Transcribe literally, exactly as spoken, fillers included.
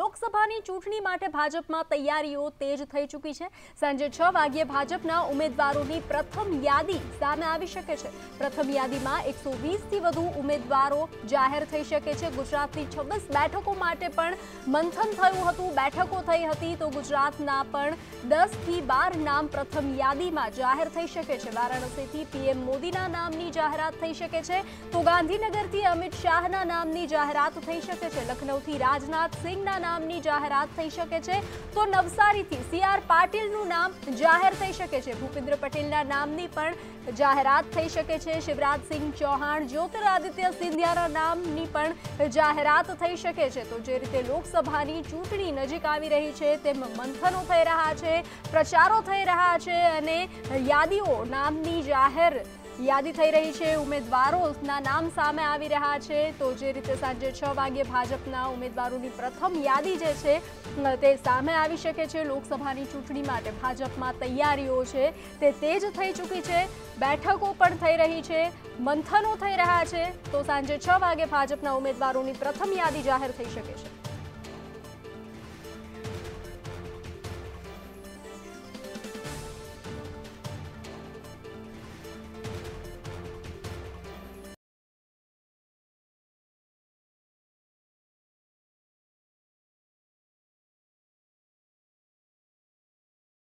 લોકસભાની ચૂંટણી માટે ભાજપમાં તૈયારીઓ તેજ થઈ ચૂકી છે। સાંજે છ વાગ્યે ભાજપના ઉમેદવારોની પ્રથમ યાદી સામે આવી શકે છે। પ્રથમ યાદીમાં એકસો વીસ થી વધુ ઉમેદવારો જાહેર થઈ શકે છે। ગુજરાતની છવ્વીસ બેઠકો માટે પણ મંથન થયું હતું, બેઠકો થઈ હતી તો ગુજરાતના પણ દસ થી બાર નામ પ્રથમ યાદીમાં જાહેર થઈ શકે છે। વારાણસીથી પીએમ મોદીના નામની જાહેરાત થઈ શકે છે તો ગાંધીનગરથી અમિત શાહના નામની જાહેરાત થઈ શકે છે। લખનૌથી રાજનાથ સિંહના નામની જાહેરાત થઈ શકે છે તો નવસારીથી સી આર પાટીલનું નામ જાહેર થઈ શકે છે। ભૂપેન્દ્ર પટેલના નામની પણ જાહેરાત થઈ શકે છે। શિવરાજસિંહ ચૌહાણ, જ્યોતિરાદિત્ય સિંધિયાના નામની પણ જાહેરાત થઈ શકે છે। તો જે રીતે લોકસભાની ચૂંટણી નજીક આવી રહી છે તેમ મંથનો થઈ રહ્યા છે, પ્રચારો થઈ રહ્યા છે અને યાદીઓ નામની જાહેર યાદી થઈ રહી છે, ઉમેદવારોના નામ સામે આવી રહ્યા છે। તો જે રીતે સાંજે છ વાગ્યે ભાજપના ઉમેદવારોની પ્રથમ યાદી જે છે તે સામે આવી શકે છે। લોકસભાની ચૂંટણી માટે ભાજપમાં તૈયારીઓ છે તે તેજ થઈ ચૂકી છે, બેઠકો પણ થઈ રહી છે, મંથનો થઈ રહ્યા છે। તો સાંજે છ વાગે ભાજપના ઉમેદવારોની પ્રથમ યાદી જાહેર થઈ શકે છે।